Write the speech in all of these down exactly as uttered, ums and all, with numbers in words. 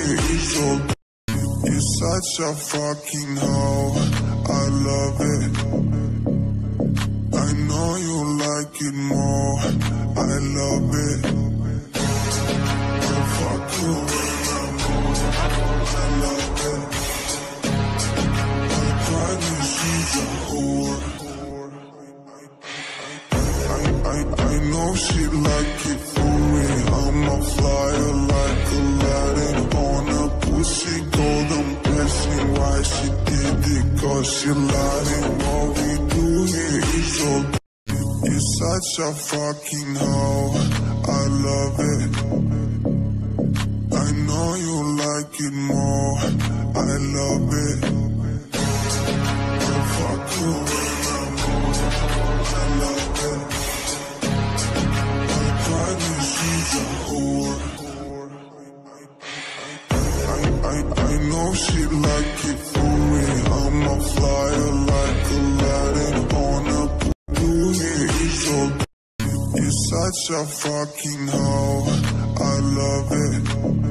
it's so good. You're such a fucking hoe, I love it. I know you like it more, I love it. I'll fuck you when I'm old, I love it. I'll drive you, she's a whore. I, I, I know she like it for me, I'm a flyer like Aladdin on a pussy golden blessing. Why she did it, cause she lied. And what we do here is so good. You're such a fucking hoe, I love it. I know you like it more, I love it. I'll fuck you when I'm old, I love it. I'll drive you, she's a whore. I, I, I know she like it for me, I'm a flyer like Aladdin on a pool here, it's so good. You're such a fucking hoe, I love it.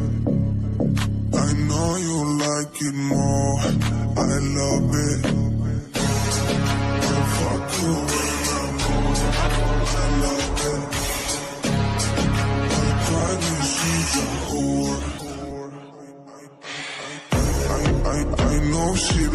I know you like it more, I love it. I'll fuck you when I'm old, I love it. I'll drive you, she's a whore. I, I, I know she